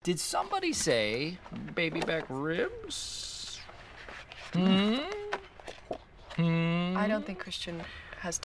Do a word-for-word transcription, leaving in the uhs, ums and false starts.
Did somebody say baby back ribs? Hmm? Hmm? I don't think Christian